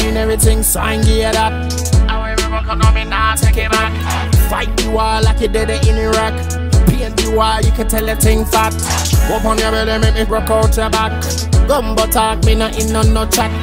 mine everything, so I ain't get that. I will never come on me now, take it back. Fight the war like you did it in Iraq. Paint the war, you can tell the thing fat. Up on your belly, make me broke out your back. Gumbo talk, me not in no chat.